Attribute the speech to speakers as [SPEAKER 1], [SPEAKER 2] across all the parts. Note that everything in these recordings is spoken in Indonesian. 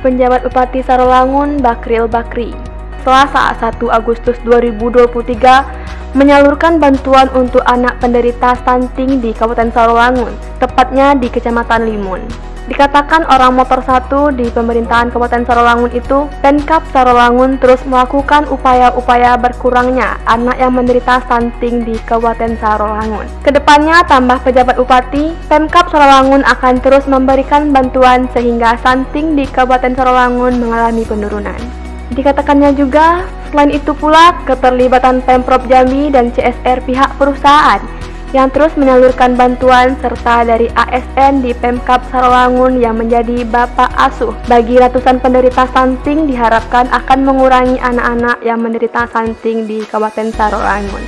[SPEAKER 1] Penjabat Bupati Sarolangun Bakril Bakri, Selasa 1 Agustus 2023 menyalurkan bantuan untuk anak penderita stunting di Kabupaten Sarolangun, tepatnya di Kecamatan Limun. Dikatakan orang motor satu di pemerintahan Kabupaten Sarolangun itu, Pemkab Sarolangun terus melakukan upaya-upaya berkurangnya anak yang menderita stunting di Kabupaten Sarolangun. Kedepannya, tambah pejabat Bupati, Pemkab Sarolangun akan terus memberikan bantuan sehingga stunting di Kabupaten Sarolangun mengalami penurunan. Dikatakannya juga, selain itu pula keterlibatan Pemprov Jambi dan CSR pihak perusahaan yang terus menyalurkan bantuan serta dari ASN di Pemkab Sarolangun yang menjadi bapak asuh bagi ratusan penderita stunting diharapkan akan mengurangi anak-anak yang menderita stunting di Kabupaten Sarolangun.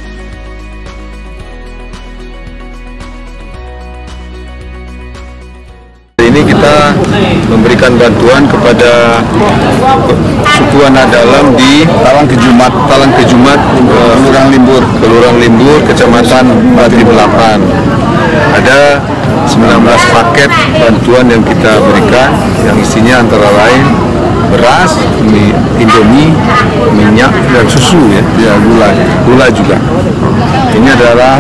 [SPEAKER 2] Ini kita memberikan bantuan kepada suku anak dalam di Talang Kejumat, Kelurahan Limbur, Kecamatan Badri Belapan. Ada 19 paket bantuan yang kita berikan, yang isinya antara lain beras, Indomie, minyak, dan susu ya gula juga. Ini adalah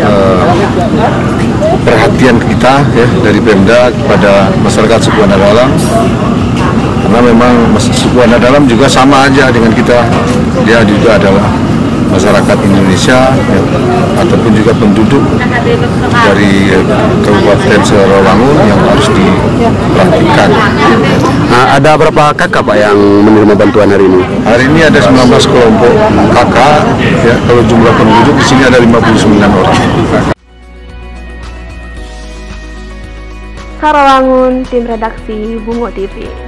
[SPEAKER 2] perhatian kita ya dari Pemda kepada masyarakat suku anak dalam, karena memang suku anak dalam juga sama aja dengan kita, dia juga adalah masyarakat Indonesia ya, ataupun juga penduduk dari Kabupaten Sarolangun yang harus diperhatikan.
[SPEAKER 3] Nah, ada berapa kakak Pak yang menerima bantuan hari ini?
[SPEAKER 2] Hari ini ada 19 kelompok kakak ya, kalau jumlah penduduk di sini ada 59 orang.
[SPEAKER 1] Sarolangun, tim redaksi Bungo TV.